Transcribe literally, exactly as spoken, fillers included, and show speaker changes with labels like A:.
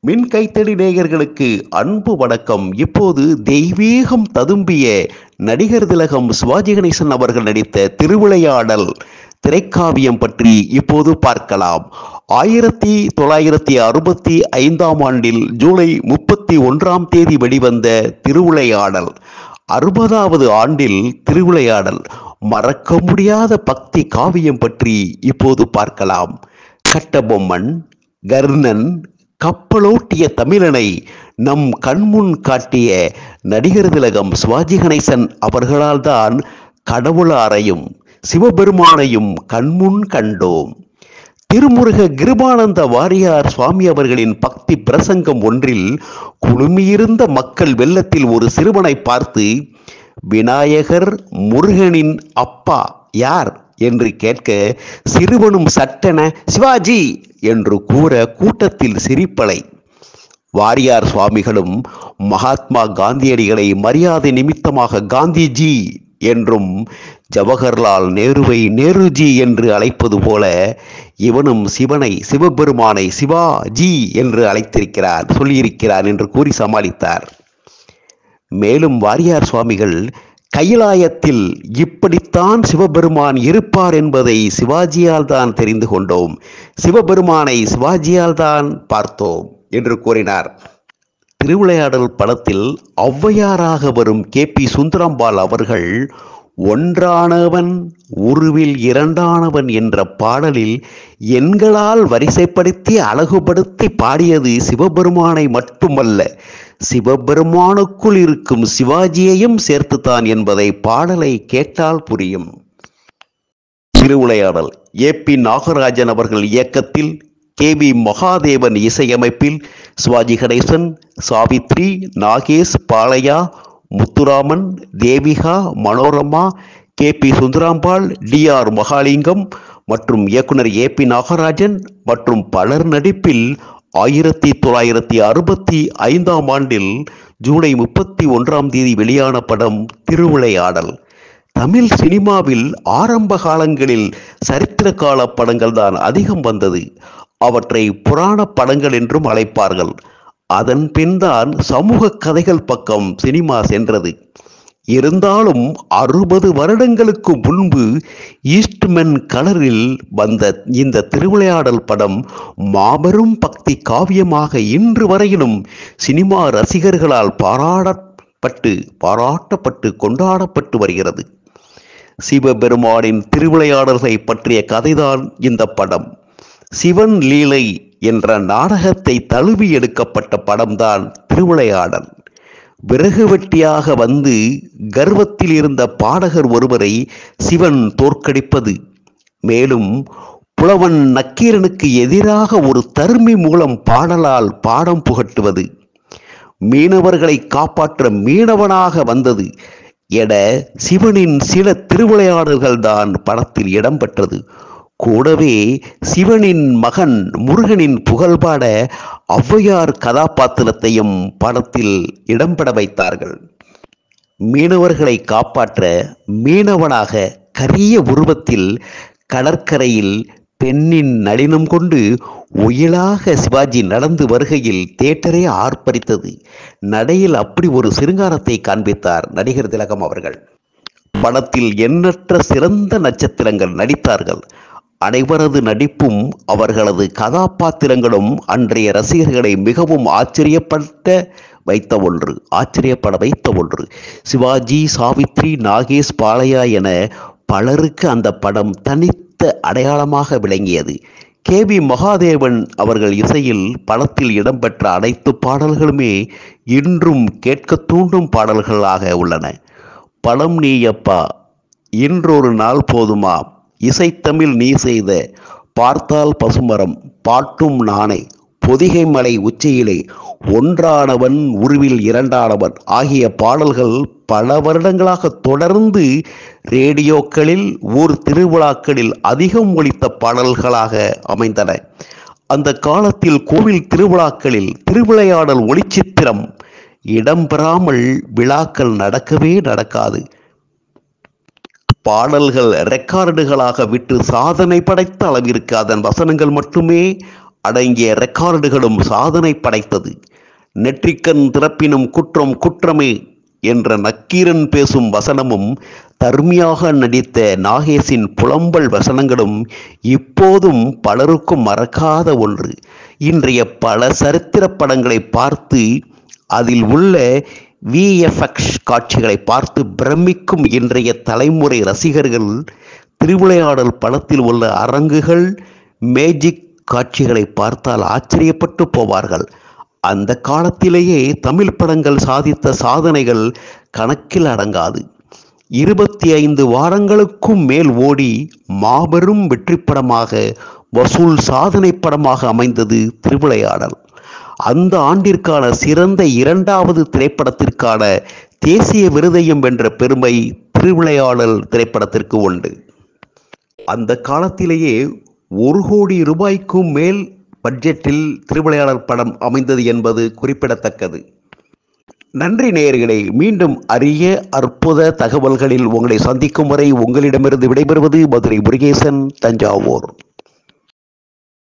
A: மின் கைத்தடி நேயர்களுக்கு அன்பு வணக்கம். இப்போது தெய்வீகம் ததும்பிய நடிகர் திலகம் சிவாஜி கணேசன் அவர்கள் நடித்த திருவிளையாடல் திரைக்காவியம் பற்றி இப்போது பார்க்கலாம். ஆயிரத்தி தொள்ளாயிரத்தி அறுபத்தி ஐந்தாம் ஆண்டில் ஜூலை முப்பத்தி ஒன்றாம் தேதி வெளிவந்த திருவிளையாடல் அறுபதாவது ஆண்டில் திருவிளையாடல் மறக்க முடியாத பக்தி காவியம் பற்றி இப்போது பார்க்கலாம். கட்டபொம்மன், கர்ணன், கப்பலோட்டிய தமிழனை நம் கண்முன் காட்டிய நடிகர் திலகம் சிவாஜி கணேசன் அவர்களால் தான் கடவுளாரையும் சிவபெருமானையும் கண்முன் கண்டோம். திருமுருக கிருபானந்த வாரியார் சுவாமி அவர்களின் பக்தி பிரசங்கம் ஒன்றில் குழுமியிருந்த மக்கள் வெள்ளத்தில் ஒரு சிறுவனை பார்த்து, விநாயகர் முருகனின் அப்பா யார் என்று கேட்க, சிறுவனும் சட்டென சிவாஜி என்று கூற கூட்டத்தில் சிரிப்பலை. வாரியார் சுவாமிகளும் மகாத்மா காந்தியடிகளை மரியாதை நிமித்தமாக காந்திஜி என்றும் ஜவஹர்லால் நேருவை நேருஜி என்று அழைப்பது போல இவனும் சிவனை சிவபெருமானை சிவாஜி என்று அழைத்திருக்கிறார் சொல்லியிருக்கிறார் என்று கூறி சமாளித்தார். மேலும் வாரியார் சுவாமிகள், கைலாயத்தில் இப்படித்தான் சிவபெருமான் இருப்பார் என்பதை சிவாஜியால் தான் தெரிந்து கொண்டோம், சிவபெருமானை சிவாஜியால் தான் பார்த்தோம் என்று கூறினார். திருவிளையாடல் படத்தில் ஔவையாராக வரும் கே பி சுந்தரம்பாள் அவர்கள் ஒன்றானவன் உருவில் இரண்டானவன் என்ற பாடலில் எண்களால் வரிசைப்படுத்தி அழகுபடுத்தி பாடியது சிவபெருமானை மட்டுமல்ல, சிவபெருமானுக்குள் இருக்கும் சிவாஜியையும் சேர்த்துத்தான் என்பதை பாடலை கேட்டால் புரியும். திருவிளையாடல் ஏ பி நாகராஜன் அவர்கள் இயக்கத்தில், கே வி மகாதேவன் இசையமைப்பில் Sivaji Ganesan, Savitri, Nagesh, Balaiah, Muthuraman, Devika, Manorama, K B Sundarambal, T R Mahalingam மற்றும் இயக்குனர் ஏ பி நாகராஜன் மற்றும் பலர் நடிப்பில் ஆயிரத்தி தொள்ளாயிரத்தி அறுபத்தி ஐந்தாம் ஆண்டில் ஜூலை முப்பத்தி ஒன்றாம் தேதி வெளியான படம் திருவிளையாடல். தமிழ் சினிமாவில் ஆரம்ப காலங்களில் சரித்திர கால படங்கள் தான் அதிகம் வந்தது. அவற்றை புராண படங்கள் என்றும் அழைப்பார்கள். அதன் பின்தான் சமூக கதைகள் பக்கம் சினிமா சென்றது. இருந்தாலும் அறுபது வருடங்களுக்கு முன்பு ஈஸ்ட்மென் கலரில் வந்த இந்த திருவிளையாடல் படம் மாபெரும் பக்தி காவியமாக இன்று வரையிலும் சினிமா ரசிகர்களால் பாராட்டப்பட்டு பாராட்டப்பட்டு கொண்டாடப்பட்டு வருகிறது. சிவபெருமானின் திருவிளையாடல்களை பற்றிய கதைதான் இந்த படம். சிவன் லீலை என்ற நாடகத்தை தழுவி எடுக்கப்பட்ட படம்தான் திருவிளையாடல். விறகு வெட்டியாக வந்து கர்வத்தில் இருந்த பாடகர் ஒருவரை சிவன் தோற்கடிப்பது, மேலும் புலவன் நக்கீரனுக்கு எதிராக ஒரு தருமி மூலம் பாடலால் பாடம் புகட்டுவது, மீனவர்களை காப்பாற்ற மீனவனாக வந்தது என சிவனின் சில திருவிளையாடல்கள் தான் படத்தில் இடம்பெற்றது. கூடவே சிவனின் மகன் முருகனின் புகழ்பாட ஔவையார் கதாபாத்திரத்தையும் படத்தில் இடம்பெற வைத்தார்கள். மீனவர்களை காப்பாற்ற மீனவனாக கரிய உருவத்தில் கடற்கரையில் பெண்ணின் நளினம் கொண்டு ஒயிலாக சிவாஜி நடந்து வருகையில் தியேட்டரே ஆர்ப்பரித்தது. நடையில் அப்படி ஒரு சிருங்காரத்தை காண்பித்தார் நடிகர் திலகம் அவர்கள். படத்தில் எண்ணற்ற சிறந்த நட்சத்திரங்கள் நடித்தார்கள். அனைவரது நடிப்பும் அவர்களது கதாபாத்திரங்களும் அன்றைய ரசிகர்களை மிகவும் ஆச்சரியப்பட்ட வைத்த ஒன்று ஆச்சரியப்பட வைத்த ஒன்று சிவாஜி, சாவித்ரி, நாகேஷ், பாலையா என பலருக்கு அந்த படம் தனித்த அடையாளமாக விளங்கியது. கே வி மகாதேவன் அவர்கள் இசையில் படத்தில் இடம்பெற்ற அனைத்து பாடல்களுமே இன்றும் கேட்க தூண்டும் பாடல்களாக உள்ளன. படம் நீயப்பா, இன்றொரு நாள் போதுமா, இசைத்தமிழ் நீ செய்த, பார்த்தால் பசுமரம், பாட்டும் நானே, பொதிகை மலை உச்சியிலே, ஒன்றானவன் உருவில் இரண்டானவன் ஆகிய பாடல்கள் பல வருடங்களாக தொடர்ந்து ரேடியோக்களில் ஊர் திருவிழாக்களில் அதிகம் ஒலித்த பாடல்களாக அமைந்தன. அந்த காலத்தில் கோவில் திருவிழாக்களில் திருவிளையாடல் ஒளிச்சித்திரம் இடம்பெறாமல் விழாக்கள் நடக்கவே நடக்காது. பாடல்கள் ரெக்கார்டுகளாக விட்டு சாதனை படைத்த அளவிற்கு அதன் வசனங்கள் மட்டுமே அடங்கிய ரெக்கார்டுகளும் சாதனை படைத்தது. நெற்றிக்கண் திறப்பினும் குற்றம் குற்றமே என்ற நக்கீரன் பேசும் வசனமும், தர்மியாக நடித்த நாகேஷின் புலம்பல் வசனங்களும் இப்போதும் பலருக்கும் மறக்காத ஒன்று. இன்றைய பல சரித்திர படங்களை பார்த்து அதில் உள்ள விஎஃப்எக்ஸ் காட்சிகளை பார்த்து பிரமிக்கும் இன்றைய தலைமுறை ரசிகர்கள் திருவிளையாடல் படத்தில் உள்ள அரங்குகள், மேஜிக் காட்சிகளை பார்த்தால் ஆச்சரியப்பட்டு போவார்கள். அந்த காலத்திலேயே தமிழ் படங்கள் சாதித்த சாதனைகள் கணக்கில் அடங்காது. இருபத்தி ஐந்து வாரங்களுக்கும் மேல் ஓடி மாபெரும் வெற்றி படமாக, வசூல் சாதனை படமாக அமைந்தது திருவிளையாடல். அந்த ஆண்டிற்கான சிறந்த இரண்டாவது திரைப்படத்திற்கான தேசிய விருதையும் வென்ற பெருமை திருவிளையாடல் திரைப்படத்திற்கு உண்டு. அந்த காலத்திலேயே ஒரு கோடி ரூபாய்க்கும் மேல் பட்ஜெட்டில் திருவிளையாடல் படம் அமைந்தது என்பது குறிப்பிடத்தக்கது. நன்றி நேயர்களே. மீண்டும் அரிய அற்புத தகவல்களில் உங்களை சந்திக்கும் வரை உங்களிடமிருந்து விடைபெறுவது மதுரை முருகேசன், தஞ்சாவூர்.